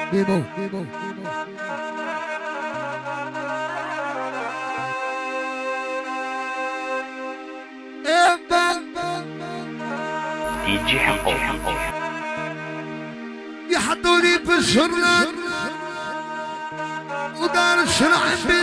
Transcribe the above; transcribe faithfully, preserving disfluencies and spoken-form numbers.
بيبو دي جي حقو يحطوني بالشرنات ودار الشرع